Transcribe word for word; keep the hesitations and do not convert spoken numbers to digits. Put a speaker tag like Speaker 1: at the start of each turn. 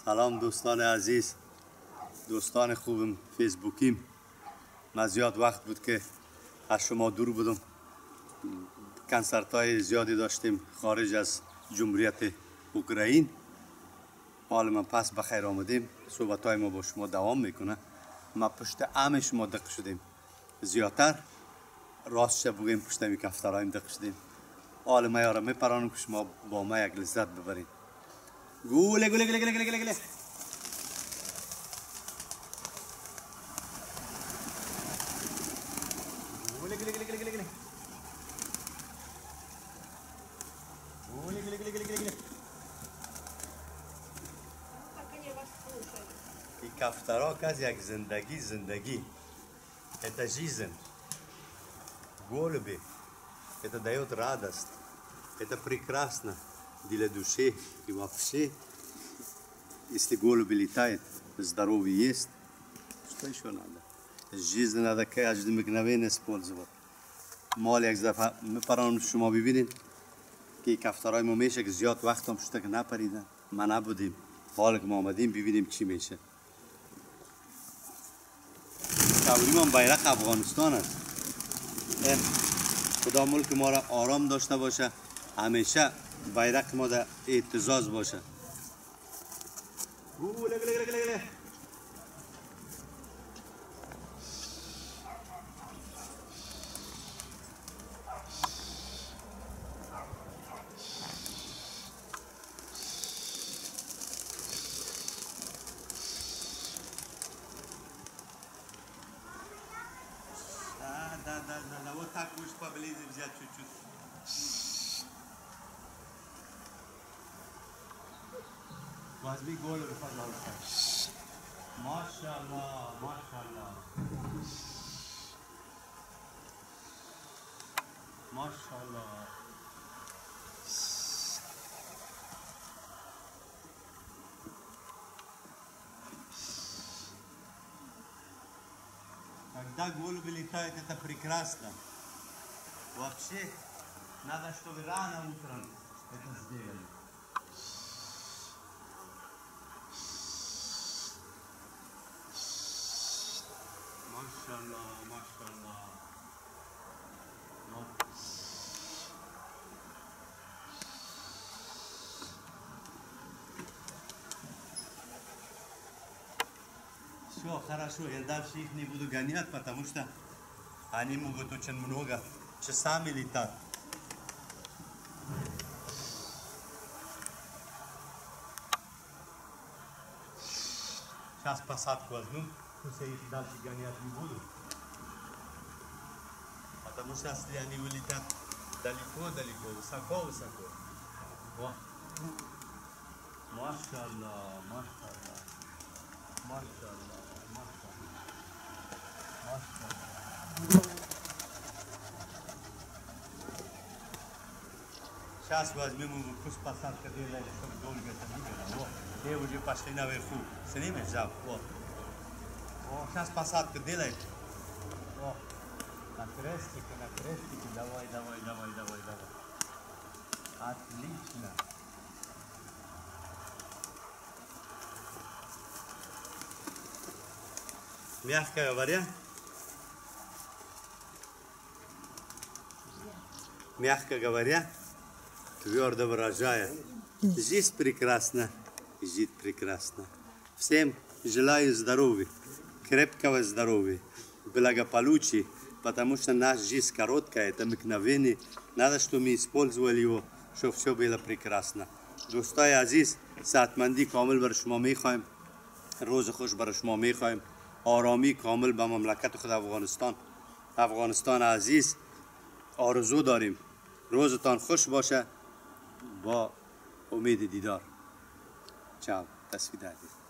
Speaker 1: سلام دوستان عزیز، دوستان خوبم فیسبوکیم. من زیاد وقت بود که از شما دور بودم. کنسرت‌های زیادی داشتیم خارج از جمهوریت اوکراین. حال من پس بخیر آمدیم. صحبت‌های ما با شما دوام میکنه. ما پشت ام شما دق شدیم. زیادتر راستش بگیم پشت می کفترایم دق شدیم. حال ما یارم میپرانم که شما با ما یک لذت ببرید. گوله گوله گوله گوله گوله گوله گوله گوله گوله گوله گوله گوله گوله گوله گوله گوله گوله گوله. این کفترها که از یک زندگی زندگی это жизнь. Голуби это дает радость, это прекрасно для души и вообще, если голуби летают, здоровый есть, что еще надо? Жизнь надо каждый мгновение использовать. مال یک دفعه میپرانم شما ببینید که کفترهای ما میشه که زیاد وقت هم پشت که نپریدن ما نبودیم. حالا که ما آمدیم ببینیم چی میشه. توریم هم بیرق افغانستان است. خدا ملک ما را آرام داشته باشه، همیشه بیرق ما در اعتزاز باشه. گوله گوله گوله گوله. Да, да, да, да, вот так будешь поближе взять чуть-чуть. Возьми голову, пожалуйста. Машаллах, машаллах. Машаллах. Когда голуби летают, это прекрасно. Вообще, надо, чтобы рано утром это сделали. Машаллах, машаллах. Вот. Все, хорошо, я дальше их не буду гонять, потому что они могут очень много часами летать. Сейчас посадку возьму, пусть я их дальше гонять не буду. Потому что если они вылетят далеко-далеко, высоко-высоко. Вот. Машаллах, машаллах. Машаллах, машаллах. Машаллах. Сейчас возьмем его, пусть посадка делает, чтобы долго это не было. Вот. И уже пошли наверху. Снимешь, жав. Вот. Вот. Сейчас посадка делает. Вот. На крестике, на крестике. Давай, давай, давай, давай, давай. Отлично. Мягко говоря, мягко говоря, твердо выражая, жизнь прекрасна, жизнь прекрасна. Всем желаю здоровья, крепкого здоровья, благополучия, потому что наша жизнь короткая, это мгновение, надо, чтобы мы использовали его, чтобы все было прекрасно. دوستای عزیز، سعادتمندی کامل بر شما میخوایم، روز خوش بر شما میخوایم، آرامی کامل به مملکت خود افغانستان. افغانستان عزیز آرزو داریم روزتان خوش باشه با امید دیدار. چاو، تصویر